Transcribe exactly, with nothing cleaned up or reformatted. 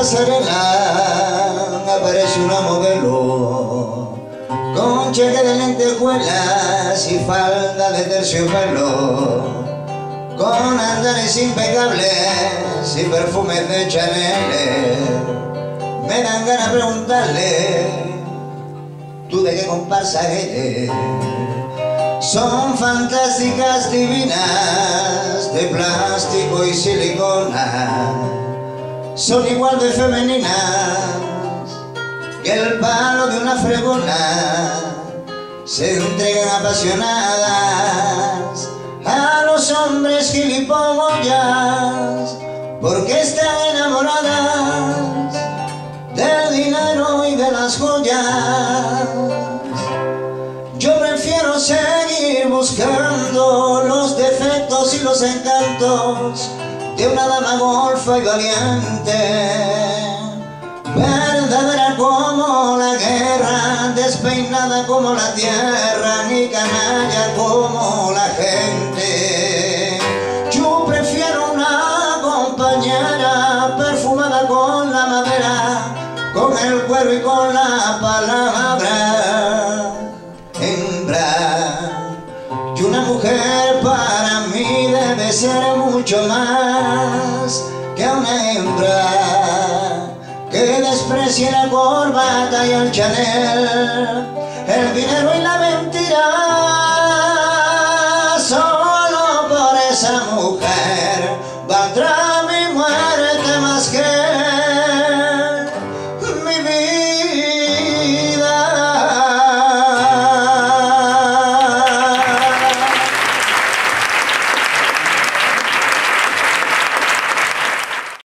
pasarela aparece una modelo con cheque de lentejuelas y falda de terciopelo, con andares impecables y perfumes de Chanel. Me dan ganas de preguntarle, ¿tú de qué comparsa eres? Son fantásticas, divinas, de plástico y silicona. Son igual de femeninas que el palo de una fregona. Se entregan apasionadas a los hombres gilipollas porque están enamoradas del dinero y de las joyas. Yo prefiero seguir buscando los defectos y los encantos de una dama golfa y valiente, verdadera como la guerra, despeinada como la tierra, ni canalla como la gente. Yo prefiero una compañera perfumada con la madera, con el cuero y con la palabra. Hembra, y una mujer para mí debe ser mucho más que una hembra que desprecie la corbata y el Chanel, el dinero y la mentira. Solo por esa mujer valdrá mi muerte más que